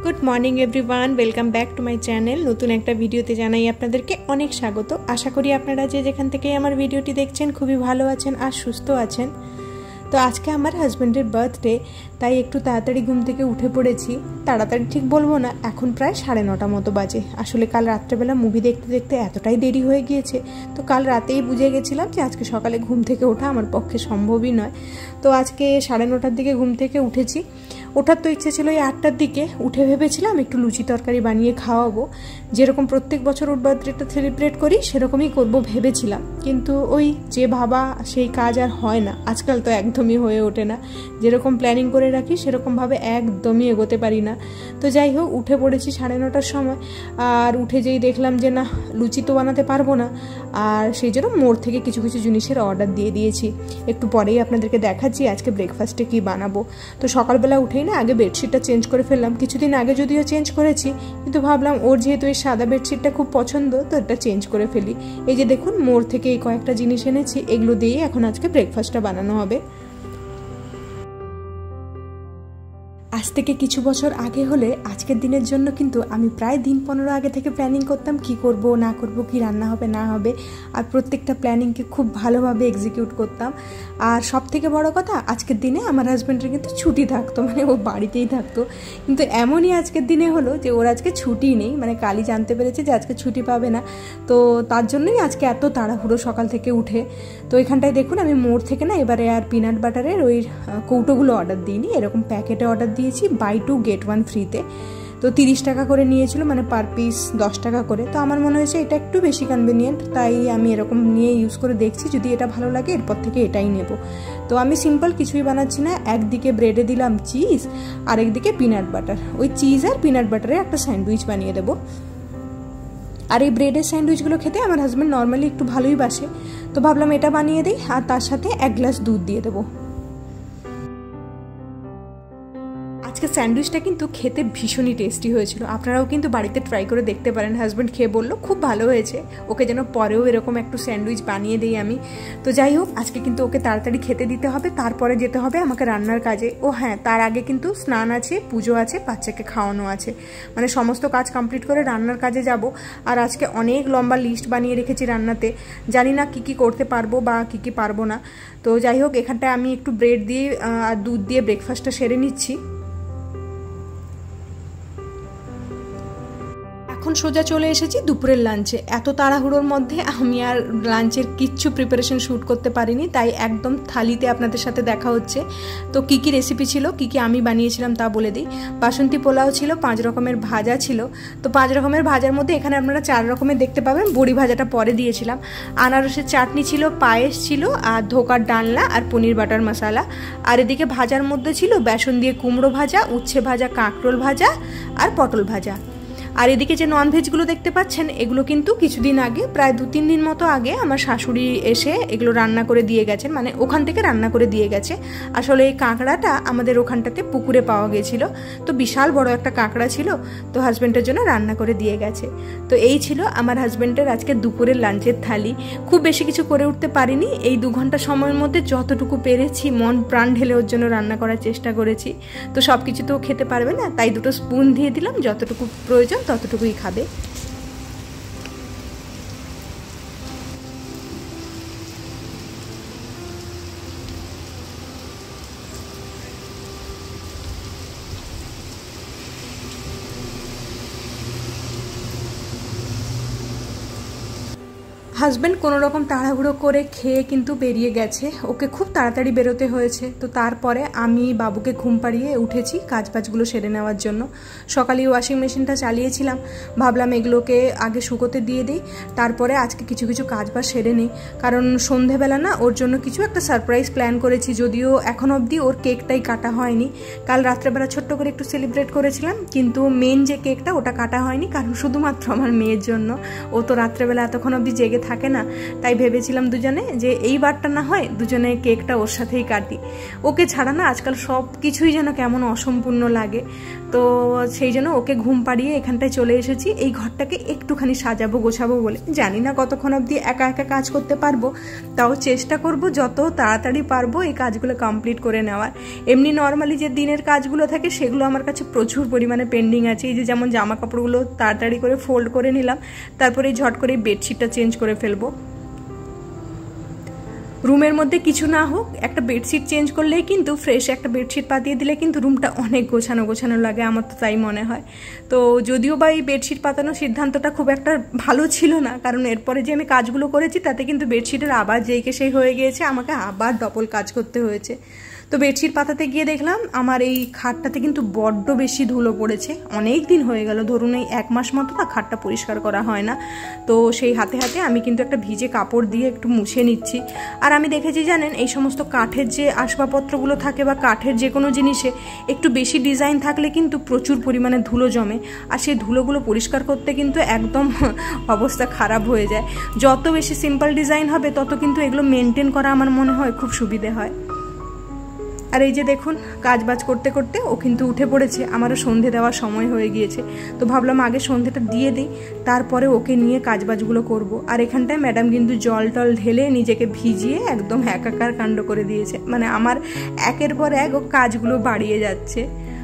Good morning everyone, welcome back to my channel. নতুন একটা ভিডিওতে জানাই আপনাদেরকে অনেক স্বাগত। আশা করি আপনারা যে যেখান থেকে আমার ভিডিওটি দেখছেন খুবই ভালো আছেন আর সুস্থ আছেন। তো আজকে আমার হাজব্যান্ডের বার্থডে, তাই একটু তাড়াতাড়ি ঘুম থেকে উঠে পড়েছি। তাড়াতাড়ি ঠিক বলবো না, এখন প্রায় 9:30 মতো বাজে। আসলে কাল রাত্রেবেলা মুভি দেখতে দেখতে এতটাই দেরি হয়ে গিয়েছে, তো কাল রাতেই বুঝে গেছিলাম যে আজকে সকালে ঘুম থেকে ওঠা আমার পক্ষে সম্ভবই নয়। তো আজকে 9:30টার দিকে ঘুম থেকে উঠেছি। ওঠার তো ইচ্ছে ছিল এই 8টার দিকে। উঠে ভেবেছিলাম একটু লুচি তরকারি বানিয়ে খাওয়াবো, যেরকম প্রত্যেক বছর ওর বার্থডেটা সেলিব্রেট করি সেরকমই করব ভেবেছিলাম। কিন্তু ওই যে ভাবা সেই কাজ আর হয় না, আজকাল তো একদমই হয়ে ওঠে না। যেরকম প্ল্যানিং করে রাখি সেরকমভাবে একদমই এগোতে পারি না। তো যাই হোক, উঠে পড়েছি 9:30টার সময়। আর উঠে যেই দেখলাম যে না, লুচি তো বানাতে পারবো না, আর সেই জন্য মোড় থেকে কিছু কিছু জিনিসের অর্ডার দিয়ে দিয়েছি। একটু পরেই আপনাদেরকে দেখাচ্ছি আজকে ব্রেকফাস্টে কী বানাবো। তো সকালবেলা উঠেই না আগে বেডশিটটা চেঞ্জ করে ফেললাম। কিছুদিন আগে যদিও চেঞ্জ করেছি, কিন্তু ভাবলাম ওর যেহেতু এই সাদা বেডশিটটা খুব পছন্দ, তো এটা চেঞ্জ করে ফেলি। এই যে দেখুন, মোড় থেকে এই কয়েকটা জিনিস এনেছি, এগুলো দিয়েই এখন আজকে ব্রেকফাস্টটা বানানো হবে। আজ থেকে কিছু বছর আগে হলে আজকের দিনের জন্য কিন্তু আমি প্রায় দিন 15 আগে থেকে প্ল্যানিং করতাম কি করব না করব, কি রান্না হবে না হবে, আর প্রত্যেকটা প্ল্যানিংকে খুব ভালোভাবে এক্সিকিউট করতাম। আর সব থেকে বড় কথা, আজকের দিনে আমার হাজব্যান্ডের কিন্তু ছুটি থাকতো, মানে ও বাড়িতেই থাকতো। কিন্তু এমনই আজকের দিনে হলো যে ওর আজকে ছুটি নেই, মানে কালই জানতে পেরেছে যে আজকে ছুটি পাবে না। তো তার জন্যই আজকে এত তাড়াহুড়ো সকাল থেকে উঠে। তো এখানটায় দেখুন, আমি মোড় থেকে না এবারে আর পিনাট বাটারের ওই কৌটোগুলো অর্ডার দিইনি, এরকম প্যাকেটে অর্ডার দিয়েছি বাই 2 get 1 ফ্রিতে। তো 30 টাকা করে নিয়েছিল, মানে পার পিস 10 টাকা করে। তো আমার মনে হয়েছে এটা একটু বেশি কনভিনিয়েন্ট, তাই আমি এরকম নিয়ে ইউজ করে দেখছি, যদি এটা ভালো লাগে এরপর থেকে এটাই নেব। তো আমি সিম্পল কিছুই বানাচ্ছি না, একদিকে ব্রেডে দিলাম চিজ, আরেকদিকে পিনাট বাটার। ওই চিজ আর পিনাট বাটারে একটা স্যান্ডউইচ বানিয়ে দেবো। আর এই ব্রেডের স্যান্ডউইচগুলো খেতে আমার হাজব্যান্ড নর্মালি একটু ভালোই বাসে, তো ভাবলাম এটা বানিয়ে দিই, আর তার সাথে 1 গ্লাস দুধ দিয়ে দেবো। আজকে স্যান্ডউইচটা কিন্তু খেতে ভীষণই টেস্টি হয়েছিল, আপনারাও কিন্তু বাড়িতে ট্রাই করে দেখতে পারেন। হাজব্যান্ড খেয়ে বললো খুব ভালো হয়েছে, ওকে যেন পরেও এরকম একটু স্যান্ডউইচ বানিয়ে দিই আমি। তো যাই হোক, আজকে কিন্তু ওকে তাড়াতাড়ি খেতে দিতে হবে, তারপরে যেতে হবে আমাকে রান্নার কাজে। ও হ্যাঁ, তার আগে কিন্তু স্নান আছে, পুজো আছে, বাচ্চাকে খাওয়ানো আছে, মানে সমস্ত কাজ কমপ্লিট করে রান্নার কাজে যাব। আর আজকে অনেক লম্বা লিস্ট বানিয়ে রেখেছি রান্নাতে, জানি না কী কী করতে পারবো বা কী কী পারবো না। তো যাই হোক, এখানটায় আমি একটু ব্রেড দিয়ে আর দুধ দিয়ে ব্রেকফাস্টটা সেরে নিচ্ছি। এখন সোজা চলে এসেছি দুপুরের লাঞ্চে। এত তাড়াহুড়োর মধ্যে আমি আর লাঞ্চের কিচ্ছু প্রিপারেশন শ্যুট করতে পারিনি, তাই একদম থালিতে আপনাদের সাথে দেখা হচ্ছে। তো কী কী রেসিপি ছিল, কী কী আমি বানিয়েছিলাম তা বলে দিই। বাসন্তী পোলাও ছিল, 5 রকমের ভাজা ছিল। তো 5 রকমের ভাজার মধ্যে এখানে আপনারা 4 রকমের দেখতে পাবেন, বড়ি ভাজাটা পরে দিয়েছিলাম। আনারসের চাটনি ছিল, পায়েস ছিল, আর ধোকার ডালনা আর পনির বাটার মশলা। আর এদিকে ভাজার মধ্যে ছিল বেসন দিয়ে কুমড়ো ভাজা, উচ্ছে ভাজা, কাঁকরোল ভাজা আর পটল ভাজা। আর এদিকে যে ননভেজগুলো দেখতে পাচ্ছেন, এগুলো কিন্তু কিছুদিন আগে, প্রায় 2-3 দিন মতো আগে আমার শাশুড়ি এসে এগুলো রান্না করে দিয়ে গেছেন, মানে ওখান থেকে রান্না করে দিয়ে গেছে। আসলে এই কাঁকড়াটা আমাদের ওখানটাতে পুকুরে পাওয়া গেছিলো, তো বিশাল বড় একটা কাঁকড়া ছিল, তো হাজব্যান্ডের জন্য রান্না করে দিয়ে গেছে। তো এই ছিল আমার হাজব্যান্ডের আজকে দুপুরের লাঞ্চের থালি। খুব বেশি কিছু করে উঠতে পারিনি, এই 2 ঘন্টা সময়ের মধ্যে যতটুকু পেরেছি মন প্রাণ ঢেলে ওর জন্য রান্না করার চেষ্টা করেছি। তো সব কিছু তো খেতে পারবে না, তাই 2টো স্পুন দিয়ে দিলাম, যতটুকু প্রয়োজন ততটুকুই খাবে। হাজব্যান্ড কোনো রকম তাড়াহুড়ো করে খেয়ে কিন্তু বেরিয়ে গেছে, ওকে খুব তাড়াতাড়ি বেরোতে হয়েছে। তো তারপরে আমি বাবুকে ঘুম পাড়িয়ে উঠেছি কাজবাজগুলো সেরে নেওয়ার জন্য। সকালে ওয়াশিং মেশিনটা চালিয়েছিলাম, ভাবলাম এগুলোকে আগে শুকোতে দিয়ে দিই, তারপরে আজকে কিছু কিছু কাজবাজ সেরে নিই। কারণ সন্ধেবেলা না ওর জন্য কিছু একটা সারপ্রাইজ প্ল্যান করেছি, যদিও এখন অবধি ওর কেকটাই কাটা হয়নি। কাল রাত্রেবেলা ছোট্ট করে একটু সেলিব্রেট করেছিলাম, কিন্তু মেন যে কেকটা ওটা কাটা হয়নি, কারণ শুধুমাত্র আমার মেয়ের জন্য। ও তো রাত্রেবেলা এতক্ষণ অবধি জেগে থাকে না, তাই ভেবেছিলাম দুজনে যে এইবারটা না হয় দুজনে কেকটা ওর সাথেই কাটি। ওকে ছাড়া না আজকাল সব কিছুই যেন কেমন অসম্পূর্ণ লাগে। তো সেই জন্য ওকে ঘুম পাড়িয়ে এখানটায় চলে এসেছি এই ঘরটাকে একটুখানি সাজাবো গোছাবো বলে। জানি না কতক্ষণ অবধি একা একা কাজ করতে পারবো, তাও চেষ্টা করব যত তাড়াতাড়ি পারবো এই কাজগুলো কমপ্লিট করে নেওয়ার। এমনি নর্মালি যে দিনের কাজগুলো থাকে সেগুলো আমার কাছে প্রচুর পরিমাণে পেন্ডিং আছে। এই যে যেমন জামা কাপড়গুলো তাড়াতাড়ি করে ফোল্ড করে নিলাম, তারপরে ঝট করে বেডশিটটা চেঞ্জ করে ফেলবো। রুমের মধ্যে কিছু না হোক একটা বেডশিট চেঞ্জ করলেই কিন্তু ফ্রেশ একটা বেডশিট পাতিয়ে দিলে কিন্তু রুমটা অনেক গোছানো গোছানো লাগে, আমার তো তাই মনে হয়। তো যদিও বা এই বেডশিট পাতানোর সিদ্ধান্তটা খুব একটা ভালো ছিল না, কারণ এরপরে যে আমি কাজগুলো করেছি তাতে কিন্তু বেডশিটের আবার যেইকে সেই হয়ে গিয়েছে, আমাকে আবার ডবল কাজ করতে হয়েছে। তো বেডশিট পাতাতে গিয়ে দেখলাম আমার এই খাটটাতে কিন্তু বড্ড বেশি ধুলো পড়েছে। অনেক দিন হয়ে গেল, ধরুন এই 1 মাস মতো না খাটটা পরিষ্কার করা হয় না। তো সেই হাতে হাতে আমি কিন্তু একটা ভিজে কাপড় দিয়ে একটু মুছে নিচ্ছি। আর আমি দেখেছি জানেন, এই সমস্ত কাঠের যে আসবাবপত্রগুলো থাকে বা কাঠের যে কোনো জিনিসে একটু বেশি ডিজাইন থাকলে কিন্তু প্রচুর পরিমাণে ধুলো জমে, আর সেই ধুলোগুলো পরিষ্কার করতে কিন্তু একদম অবস্থা খারাপ হয়ে যায়। যত বেশি সিম্পল ডিজাইন হবে তত কিন্তু এগুলো মেনটেন করা আমার মনে হয় খুব সুবিধে হয়। আর এই যে দেখুন কাজবাজ করতে করতে ও কিন্তু উঠে পড়েছে, আমারও সন্ধে দেওয়ার সময় হয়ে গিয়েছে। তো ভাবলাম আগে সন্ধেটা দিয়ে দিই, তারপরে ওকে নিয়ে কাজবাজগুলো করব। আর এখানটায় ম্যাডাম কিন্তু জল টল ঢেলে নিজেকে ভিজিয়ে একদম একাকার কাণ্ড করে দিয়েছে, মানে আমার একের পর এক ও কাজগুলো বাড়িয়ে যাচ্ছে।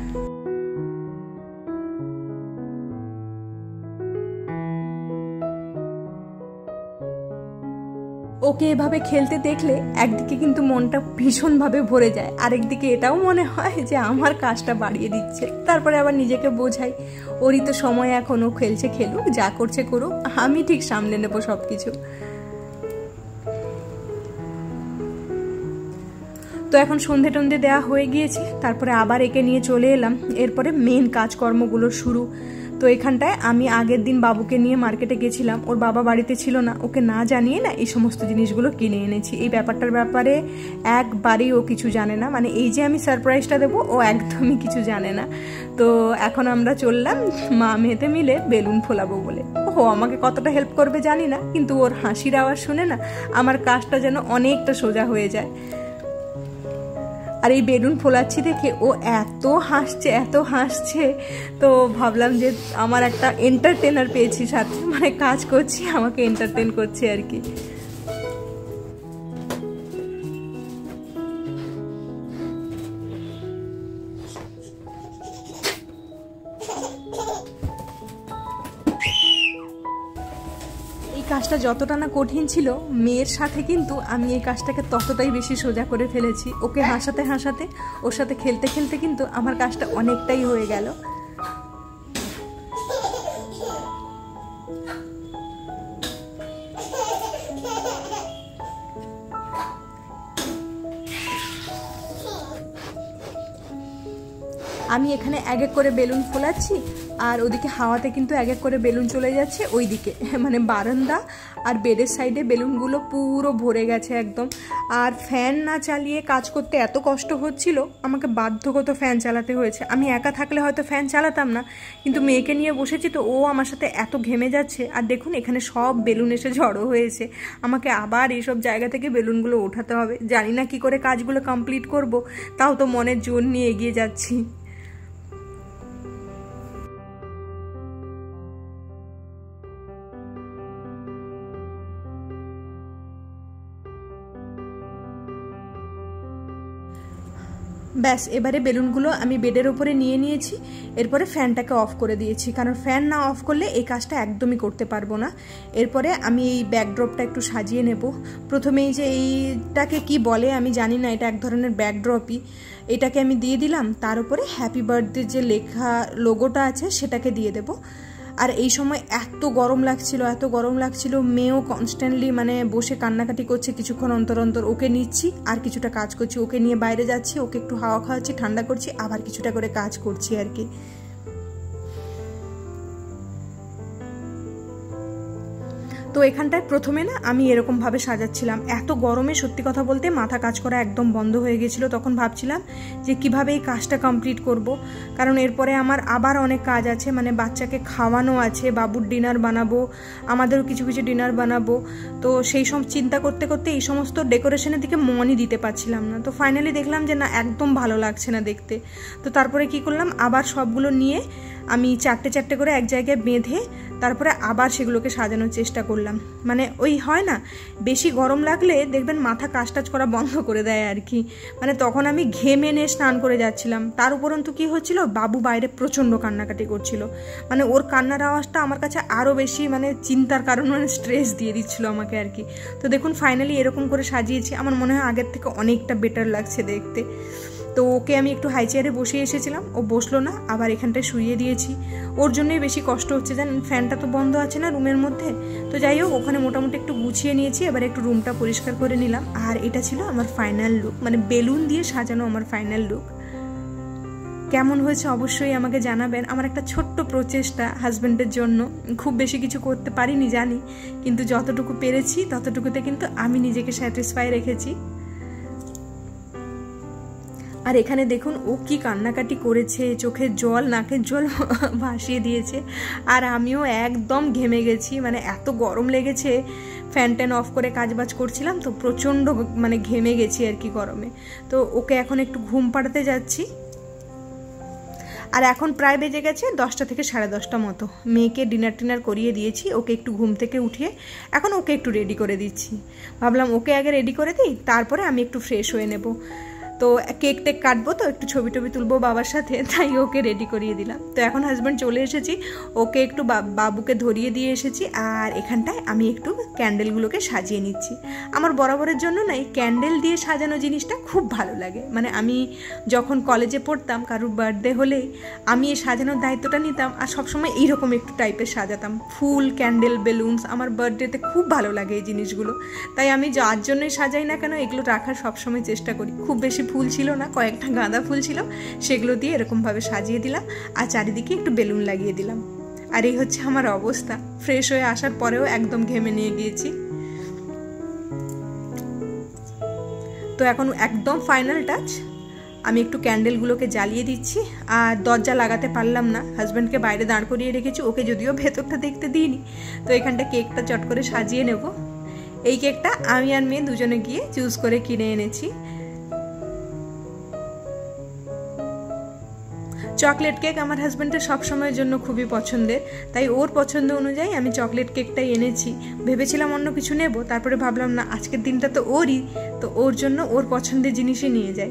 ওকে এভাবে খেলতে দেখলে একদিকে কিন্তু মনটা ভীষণভাবে ভরে যায়, আরেকদিকে এটাও মনে হয় যে আমার কাজটা বাড়িয়ে দিচ্ছে। তারপরে আবার নিজেকে বোঝাই ওরই তো সময় এখন, ও খেলছে খেলুক, যা করছে করুক, আমি ঠিক সামলে নেবো সব কিছু। তো এখন সন্ধে টন্ধে দেওয়া হয়ে গিয়েছে, তারপরে আবার একে নিয়ে চলে এলাম। এরপরে মেন কাজকর্মগুলো শুরু। তো এখানটায় আমি আগের দিন বাবুকে নিয়ে মার্কেটে গেছিলাম, ওর বাবা বাড়িতে ছিল না, ওকে না জানিয়ে না এই সমস্ত জিনিসগুলো কিনে এনেছি। এই ব্যাপারটার ব্যাপারে একবারেই ও কিছু জানে না, মানে এই যে আমি সারপ্রাইজটা দেবো ও একদমই কিছু জানে না। তো এখন আমরা চললাম মা মেয়েতে মিলে বেলুন ফোলাবো বলে। ও আমাকে কতটা হেল্প করবে জানি না, কিন্তু ওর হাসির আওয়াজ শুনে না আমার কাজটা যেন অনেকটা সোজা হয়ে যায়। আর এই বেলুন ফোলাচ্ছি দেখে ও এত হাসছে, তো ভাবলাম যে আমার একটা এন্টারটেনার পেয়েছি সাথে, মানে কাজ করছি আমাকে এন্টারটেন করছে আর কি। কাজটা যতটা না কঠিন ছিল, মেয়ের সাথে কিন্তু আমি এই কাজটাকে ততটাই বেশি সোজা করে ফেলেছি। ওকে হাসাতে হাসাতে ওর সাথে খেলতে খেলতে কিন্তু আমার কাজটা অনেকটাই হয়ে গেল। আমি এখানে এক এক করে বেলুন ফোলাচ্ছি, আর ওদিকে হাওয়াতে কিন্তু এক এক করে বেলুন চলে যাচ্ছে ওই দিকে, মানে বারান্দা আর বেডের সাইডে বেলুনগুলো পুরো ভরে গেছে একদম। আর ফ্যান না চালিয়ে কাজ করতে এত কষ্ট হচ্ছিল, আমাকে বাধ্যগত ফ্যান চালাতে হয়েছে। আমি একা থাকলে হয়তো ফ্যান চালাতাম না, কিন্তু মেয়েকে নিয়ে বসেছি তো ও আমার সাথে এত ঘেমে যাচ্ছে। আর দেখুন এখানে সব বেলুন এসে জড়ো হয়েছে, আমাকে আবার এইসব জায়গা থেকে বেলুনগুলো ওঠাতে হবে। জানি না কি করে কাজগুলো কমপ্লিট করব, তাও তো মনের জোর নিয়ে এগিয়ে যাচ্ছি। ব্যাস এবারে বেলুনগুলো আমি বেডের উপরে নিয়ে নিয়েছি, এরপরে ফ্যানটাকে অফ করে দিয়েছি, কারণ ফ্যান না অফ করলে এই কাজটা একদমই করতে পারবো না। এরপরে আমি এই ব্যাকড্রপটা একটু সাজিয়ে নেব। প্রথমে এই যে এইটাকে কি বলে আমি জানি না, এটা এক ধরনের ব্যাকড্রপই, এটাকে আমি দিয়ে দিলাম। তার উপরে হ্যাপি বার্থডে যে লেখা লোগোটা আছে সেটাকে দিয়ে দেবো। আর এই সময় এত গরম লাগছিল, মেয়েও কনস্ট্যান্টলি মানে বসে কান্নাকাটি করছে, কিছুক্ষণ অন্তর অন্তর ওকে নিচ্ছি আর কিছুটা কাজ করছি, ওকে নিয়ে বাইরে যাচ্ছি, ওকে একটু হাওয়া খাওয়াচ্ছি, ঠান্ডা করছি, আবার কিছুটা করে কাজ করছি আর কি। তো তো এখানটায় প্রথমে না আমি এরকমভাবে সাজাচ্ছিলাম, এত গরমে সত্যি কথা বলতে মাথা কাজ করা একদম বন্ধ হয়ে গেছিলো। তখন ভাবছিলাম যে কিভাবে এই কাজটা কমপ্লিট করব, কারণ এরপরে আমার আবার অনেক কাজ আছে, মানে বাচ্চাকে খাওয়ানো আছে, বাবুর ডিনার বানাবো, আমাদেরও কিছু কিছু ডিনার বানাবো। তো সেই সব চিন্তা করতে করতে এই সমস্ত ডেকোরেশনের দিকে মনই দিতে পারছিলাম না। তো ফাইনালি দেখলাম যে না, একদম ভালো লাগছে না দেখতে। তো তারপরে কি করলাম, আবার সবগুলো নিয়ে আমি চারটে চারটে করে এক জায়গায় বেঁধে তারপরে আবার সেগুলোকে সাজানোর চেষ্টা করলাম। মানে ওই হয় না, বেশি গরম লাগলে দেখবেন মাথা কাজ টাজ করা বন্ধ করে দেয় আর কি। মানে তখন আমি ঘেমে নিয়ে স্নান করে যাচ্ছিলাম, তার উপরন্তু কি হচ্ছিল, বাবু বাইরে প্রচণ্ড কান্নাকাটি করছিল। মানে ওর কান্নার আওয়াজটা আমার কাছে আরও বেশি মানে চিন্তার কারণ, মানে স্ট্রেস দিয়ে দিচ্ছিল আমাকে আর কি। তো দেখুন ফাইনালি এরকম করে সাজিয়েছি, আমার মনে হয় আগের থেকে অনেকটা বেটার লাগছে দেখতে। তো ওকে আমি একটু হাই চেয়ারে বসিয়ে এসেছিলাম, ও বসলো না, আবার এখানটায় শুইয়ে দিয়েছি। ওর জন্যই বেশি কষ্ট হচ্ছে, জানেন, ফ্যানটা তো বন্ধ আছে না রুমের মধ্যে। তো যাই হোক, ওখানে মোটামুটি একটু গুছিয়ে নিয়েছি, এবার একটু রুমটা পরিষ্কার করে নিলাম। আর এটা ছিল আমার ফাইনাল লুক, মানে বেলুন দিয়ে সাজানো আমার ফাইনাল লুক। কেমন হয়েছে অবশ্যই আমাকে জানাবেন। আমার একটা ছোট্ট প্রচেষ্টা হাজব্যান্ডের জন্য, খুব বেশি কিছু করতে পারিনি জানি, কিন্তু যতটুকু পেরেছি ততটুকুতে কিন্তু আমি নিজেকে স্যাটিসফাই রেখেছি। আর এখানে দেখুন ও কি কান্নাকাটি করেছে, চোখের জল নাকের জল ভাসিয়ে দিয়েছে। আর আমিও একদম ঘেমে গেছি, মানে এত গরম লেগেছে, ফ্যান ট্যান অফ করে কাজবাজ করছিলাম তো প্রচণ্ড মানে ঘেমে গেছি আর কি গরমে। তো ওকে এখন একটু ঘুম পাড়াতে যাচ্ছি। আর এখন প্রায় বেজে গেছে 10টা থেকে 10:30 মতো। মেয়েকে ডিনার টিনার করিয়ে দিয়েছি, ওকে একটু ঘুম থেকে উঠিয়ে এখন ওকে একটু রেডি করে দিচ্ছি। ভাবলাম ওকে আগে রেডি করে দিই, তারপরে আমি একটু ফ্রেশ হয়ে নেব। তো কেক টেক কাটবো, তো একটু ছবি টবি তুলবো বাবার সাথে, তাই ওকে রেডি করিয়ে দিলাম। তো এখন হাজব্যান্ড চলে এসেছি, ওকে একটু বাবুকে ধরিয়ে দিয়ে এসেছি। আর এখানটায় আমি একটু ক্যান্ডেলগুলোকে সাজিয়ে নিচ্ছি। আমার বরাবরের জন্য না এই ক্যান্ডেল দিয়ে সাজানো জিনিসটা খুব ভালো লাগে। মানে আমি যখন কলেজে পড়তাম, কারোর বার্থডে হলেই আমি এই সাজানোর দায়িত্বটা নিতাম, আর সবসময় এইরকম একটু টাইপের সাজাতাম, ফুল, ক্যান্ডেল, বেলুনস। আমার বার্থডেতে খুব ভালো লাগে এই জিনিসগুলো, তাই আমি যার জন্যই সাজাই না কেন এগুলো রাখার সবসময় চেষ্টা করি। খুব বেশি ফুল ছিল না, কয়েকটা গাঁদা ফুল ছিল, সেগুলো দিয়ে এরকমভাবে সাজিয়ে দিলাম, আর চারিদিকে একটু বেলুন লাগিয়ে দিলাম। আর এই হচ্ছে আমার অবস্থা। ফ্রেশ হয়ে আসার পরেও একদম ঘেমে নিয়ে গিয়েছি। তো এখন একদম ফাইনাল টাচ, আমি একটু ক্যান্ডেলগুলোকে জ্বালিয়ে দিচ্ছি। আর দরজা লাগাতে পারলাম না, হাজব্যান্ডকে বাইরে দাঁড় করিয়ে রেখেছি, ওকে যদিও ভেতরটা দেখতে দিইনি। তো এখানটা কেকটা চট করে সাজিয়ে নেব। এই কেকটা আমি আর মেয়ে দুজনে গিয়ে চুজ করে কিনে এনেছি। চকলেট কেক আমার হাজব্যান্ডের সবসময়ের জন্য খুবই পছন্দের, তাই ওর পছন্দ অনুযায়ী আমি চকলেট কেকটাই এনেছি। ভেবেছিলাম অন্য কিছু নেব, তারপরে ভাবলাম না, আজকের দিনটা তো ওরই, তো ওর জন্য ওর পছন্দের জিনিসই নিয়ে যাই।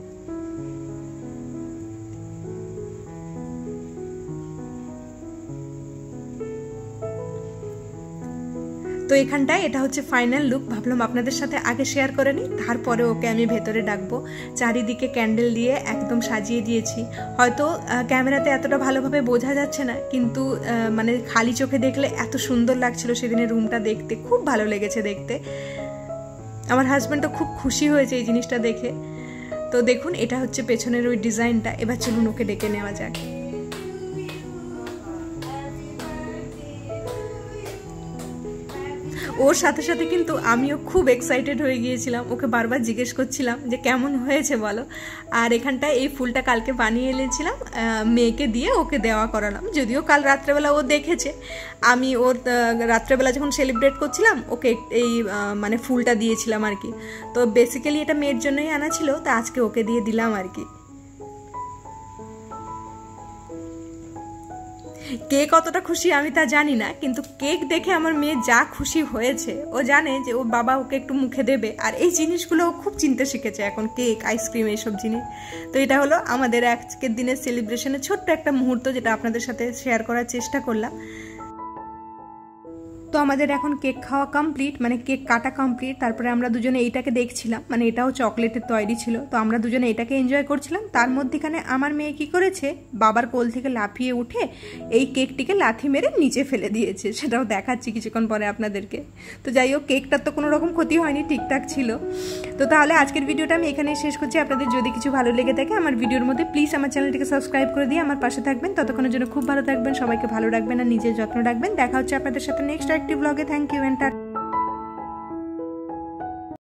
তো এখানটায় এটা হচ্ছে ফাইনাল লুক, ভাবলাম আপনাদের সাথে আগে শেয়ার করে নিই, তারপরে ওকে আমি ভেতরে ডাকবো। চারিদিকে ক্যান্ডেল দিয়ে একদম সাজিয়ে দিয়েছি। হয়তো ক্যামেরাতে এতটা ভালোভাবে বোঝা যাচ্ছে না, কিন্তু মানে খালি চোখে দেখলে এত সুন্দর লাগছিল সেদিনের রুমটা দেখতে, খুব ভালো লেগেছে দেখতে। আমার হাজব্যান্ডও খুব খুশি হয়েছে এই জিনিসটা দেখে। তো দেখুন এটা হচ্ছে পেছনের ওই ডিজাইনটা। এবার চলুন ওকে ডেকে নেওয়া যাক। ওর সাথে সাথে কিন্তু আমিও খুব এক্সাইটেড হয়ে গিয়েছিলাম, ওকে বারবার জিজ্ঞেস করছিলাম যে কেমন হয়েছে বলো। আর এখানটায় এই ফুলটা কালকে বানিয়ে এনেছিলাম, মেয়েকে দিয়ে ওকে দেওয়া করালাম, যদিও কাল রাত্রেবেলা ও দেখেছে। আমি ওর রাত্রেবেলা যখন সেলিব্রেট করছিলাম ওকে এই মানে ফুলটা দিয়েছিলাম আর কি। তো বেসিক্যালি এটা মেয়ের জন্যই আনা ছিল, তো আজকে ওকে দিয়ে দিলাম আর কি। কে কতটা খুশি আমি তা জানি না, কিন্তু কেক দেখে আমার মেয়ে যা খুশি হয়েছে, ও জানে যে ওর বাবা ওকে একটু মুখে দেবে, আর এই জিনিসগুলো ও খুব চিনতে শিখেছে এখন, কেক, আইসক্রিম, এইসব জিনিস। তো এটা হলো আমাদের আজকের দিনের সেলিব্রেশনের ছোট্ট একটা মুহূর্ত, যেটা আপনাদের সাথে শেয়ার করার চেষ্টা করলাম। তো আমাদের এখন কেক খাওয়া কমপ্লিট, মানে কেক কাটা কমপ্লিট। তারপরে আমরা দুজনে এইটাকে দেখছিলাম, মানে এটাও চকলেটের তৈরি ছিল, তো আমরা দুজনে এটাকে এনজয় করছিলাম। তার মধ্যেখানে আমার মেয়ে কি করেছে, বাবার কোল থেকে লাফিয়ে উঠে এই কেকটিকে লাথি মেরে নিচে ফেলে দিয়েছে, সেটাও দেখাচ্ছি কিছুক্ষণ পরে আপনাদেরকে। তো যাই হোক, কেকটার তো কোনো রকম ক্ষতি হয়নি, ঠিকঠাক ছিল। তো তাহলে আজকের ভিডিওটা আমি এখানেই শেষ করছি। আপনাদের যদি কিছু ভালো লেগে থাকে আমার ভিডিওর মধ্যে, প্লিজ আমার চ্যানেলটিকে সাবস্ক্রাইব করে দিয়ে আমার পাশে থাকবেন। ততক্ষণের জন্য খুব ভালো থাকবেন, সবাইকে ভালো রাখবেন আর নিজের যত্ন রাখবেন। দেখা হচ্ছে আপনাদের সাথে নেক্সট একটি ব্লগে। Thank you and